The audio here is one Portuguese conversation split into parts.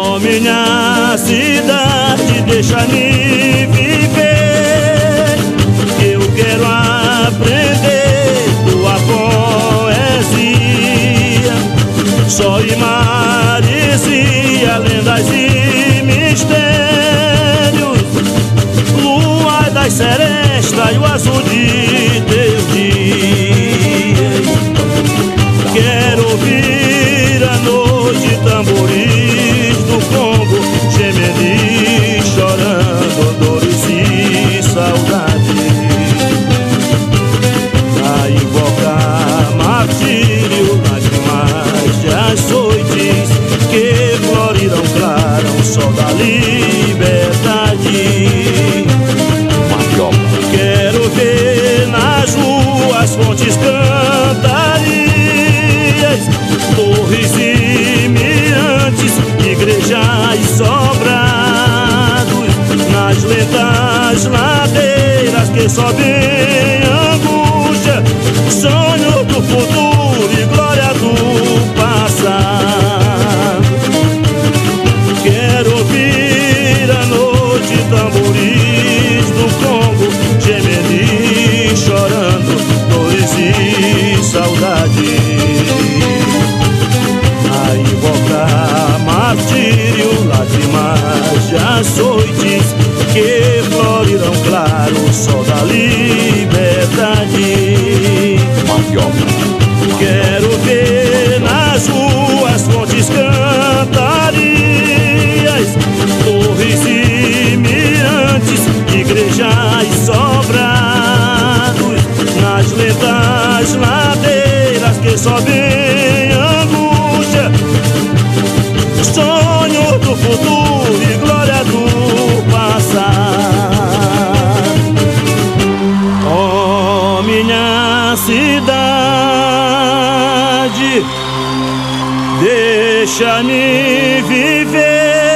Oh, minha cidade, deixa-me viver. Eu quero aprender tua poesia. Sol e maresia, lendas e mistérios, lua das serestas e o azul de teu dia. Quero ouvir à noite tamboris do Congo, gemendo e chorando dores e saudade, a invocar martírio, lágrimas de açoites que florirão claro o sol da liberdade. Quero ver nas ruas fontes cantarias, torres e mirantes, igrejas e sobrados, nas lentas ladeiras que sobem angústia, sonho do futuro e glória do passado. Quero ouvir à noite tamboris do Congo, gemendo e chorando dores e saudade, a invocar martírio, lágrimas de açoites que florirão claro o sol da liberdade. Quero ver nas ruas fontes cantarias, torres e mirantes, igrejas e sobrados, nas lentas ladeiras que sobem angústia, sonho do futuro e glória do passado. Oh, minha cidade, deixa-me viver.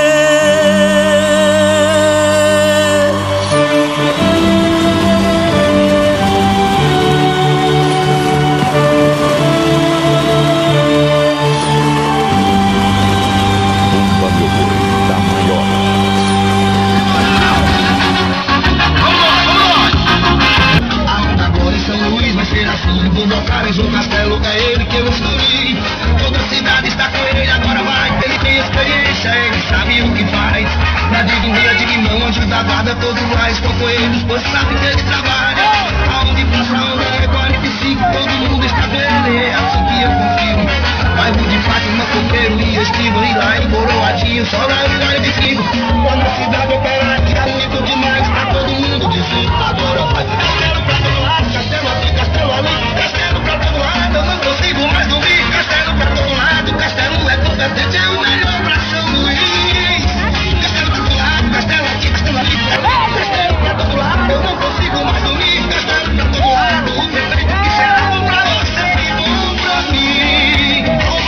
O castelo é ele que eu escolhi. Toda a cidade está com ele, agora vai. Ele tem experiência, ele sabe o que faz. Na de dormir, de limão, anjo da guarda, todos lá estão com eles, pois sabe que ele trabalha. Aonde passa a onda é 45, todo mundo está com ele, é assim que eu confio. Bairro de Fátima, Coqueiro e Esquiva, e lá em Coroadinho, só lá eu caio de cima. Quando a cidade operária, é bonito demais, pra todo mundo dizer, agora vai. Castelo pra todo lado, castelo aqui, castelo ali, castelo pra todo lado, eu não consigo mais dormir. Castelo pra todo lado, castelo é competente, é o melhor pra São Luís. Castelo pra todo lado, castelo aqui, castelo ali, castelo pra todo lado, eu não consigo mais dormir. Castelo pra todo lado, o perfeito que será bom pra você e bom pra mim.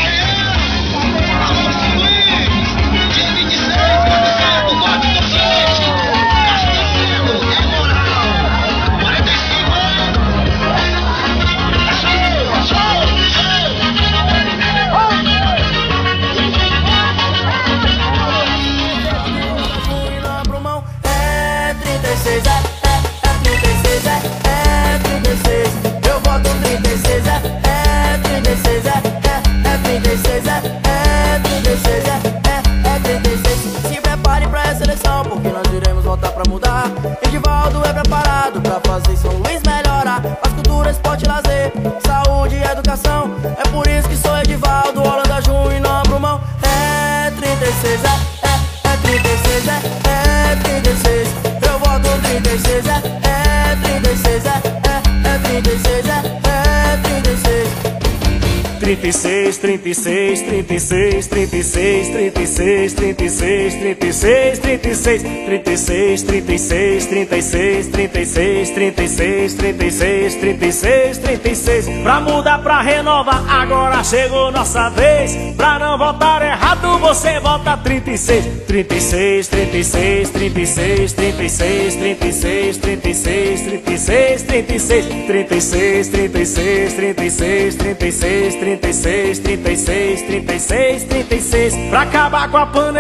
Alô, São Luís, dia 26, 47, 9 do 7, Castelo, é moral, 45 anos. É 36, é 36, eu voto 36, é 36, é 36, é 36. Se prepare pra essa eleição, porque nós iremos votar pra mudar. Edivaldo é preparado pra fazer São Luís melhorar. Faz cultura, esporte, lazer, saúde e educação. É por isso que sou Edivaldo, Holanda, Júnior e não abro mão. É 36, é 36, é 36. Eu voto 36, é 36, é 36, é 36. 36, 36, 36, 36, 36, 36, 36, 36, 36, 36, 36, 36, 36, 36, 36, 36. Pra mudar, pra renovar, agora chegou nossa vez. Pra não votar errado, você vota 36. 36, 36, 36, 36, 36, 36, 36, 36, 36, 36, 36, 36, 36, 36, 36, 36. Pra acabar com a panelinha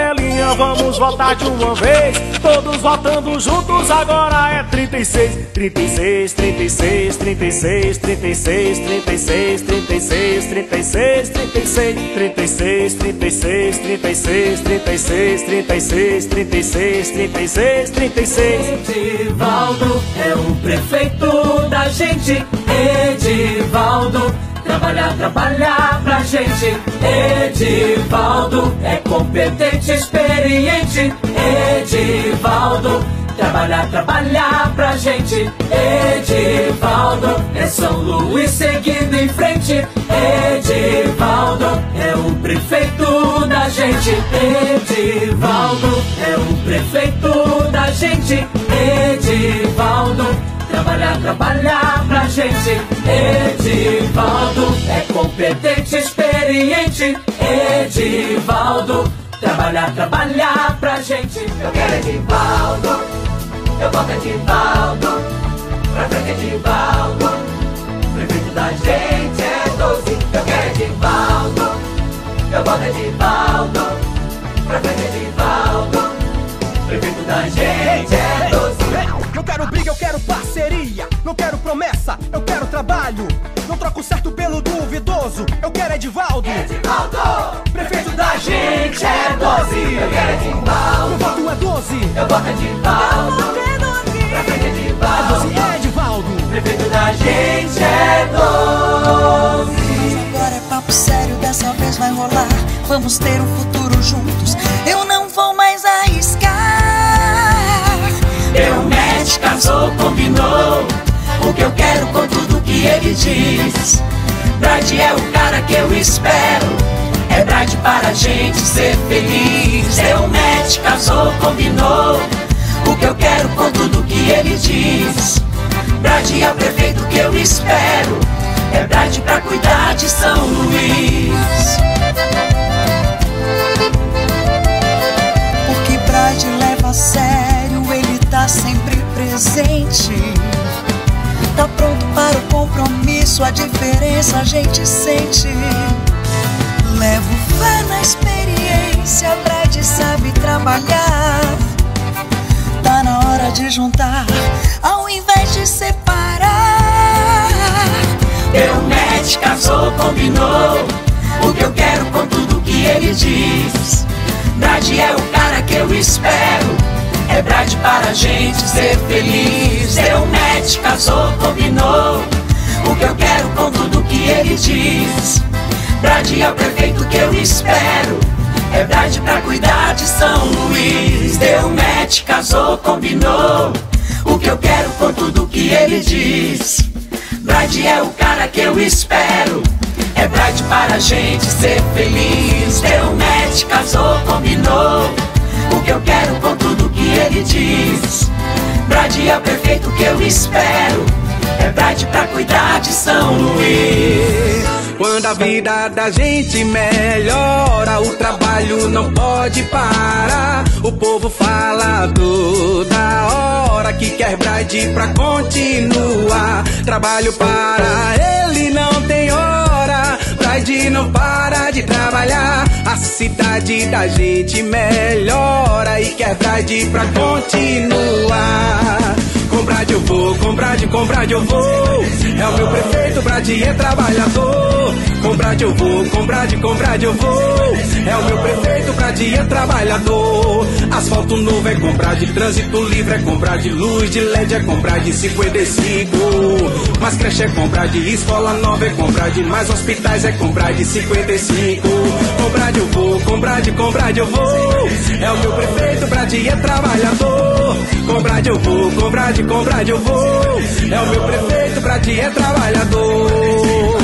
Então vamos votar de uma vez, todos votando juntos, agora é 36. 36, 36, 36, 36, 36, 36, 36, 36, 36, 36, 36, 36, 36, 36, 36, 36. Edivaldo é o prefeito da gente. Edivaldo, trabalhar pra gente. Edivaldo é competente, experiente. Edivaldo, trabalhar pra gente. Edivaldo é São Luís seguindo em frente. Edivaldo é o prefeito da gente. Edivaldo é o prefeito da gente. Edivaldo, trabalhar pra gente. Edivaldo é competente, experiente. Edivaldo, trabalhar pra gente. Eu quero Edivaldo, eu voto Edivaldo, pra frente Edivaldo, prefeito da gente é 12. Eu quero Edivaldo, eu voto Edivaldo, pra frente Edivaldo, prefeito da gente é 12. Não quero briga, eu quero parceria. Não quero promessa, eu quero trabalho. Não troco certo pelo duvidoso. Eu quero Edivaldo. Edivaldo, prefeito da gente é 12. Eu quero Edivaldo, Meu voto é 12. eu voto Edivaldo, pra frente Edivaldo, É 12, é Edivaldo. prefeito da gente é 12. Agora é papo sério, dessa vez vai rolar. Vamos ter um futuro juntos. Eu não vou mais arriscar. Meu match casou, combinou o que eu quero com tudo que ele diz. Brad é o cara que eu espero. É Brad para a gente ser feliz. Meu match casou, combinou o que eu quero com tudo que ele diz. Brad é o prefeito que eu espero. É Brad pra cuidar de São Luís. Porque Brad leva a sério, ele tá sempre presente. Tá pronto para o compromisso, a diferença a gente sente. Levo fé na experiência, Brad sabe trabalhar. Tá na hora de juntar, ao invés de separar. Meu match casou, combinou o que eu quero com tudo que ele diz. Brad é o cara que eu espero. É Brad para a gente ser feliz. Meu match casou, combinou o que eu quero com tudo que ele diz. Brad é o prefeito que eu espero. É Brad pra cuidar de São Luís. Deu match, casou, combinou o que eu quero com tudo que ele diz. Brad é o cara que eu espero. É Brad para a gente ser feliz. Deu match, casou, combinou o que eu quero com tudo que ele diz. Brad é o prefeito que eu espero. É Brad pra cuidar de São Luís. Quando a vida da gente melhora, o trabalho não pode parar. O povo fala toda hora que quer Brad pra continuar. Trabalho para ele não tem hora. Brad não para de trabalhar. A cidade da gente melhora e quer Brad pra continuar. Com Brad eu vou, com Brad eu vou. É o meu prefeito, Brad é trabalhador. Com Brad eu vou, com Brad eu vou. É o meu prefeito, Brad é trabalhador. Asfalto novo é com Brad, trânsito livre é com Brad, luz de LED é com Brad 55. Mais creche é com Brad, escola nova é com Brad, mais hospitais é com Brad 55. Com Brad eu vou, com Brad eu vou. É o meu prefeito, Brad é trabalhador. Com Brad eu vou, com Brad eu vou. É o meu prefeito, Brad é trabalhador.